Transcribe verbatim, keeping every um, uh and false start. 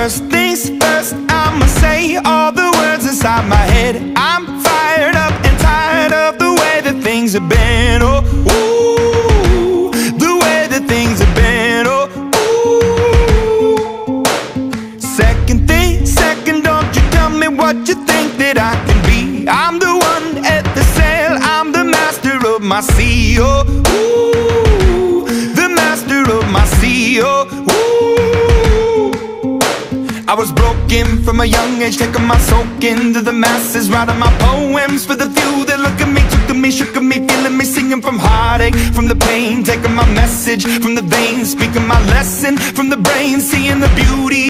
First things first, I'ma say all the words inside my head. I'm fired up and tired of the way that things have been. Oh, ooh, the way that things have been. Oh, ooh. Second thing, second, don't you tell me what you think that I can be. I'm the one at the sail, I'm the master of my sea. Oh, ooh, the master of my sea. Oh, ooh. I was broken from a young age, taking my soak into the masses, writing my poems for the few that look at me, took to me, shook at me, feeling me, singing from heartache, from the pain, taking my message from the veins, speaking my lesson from the brain, seeing the beauty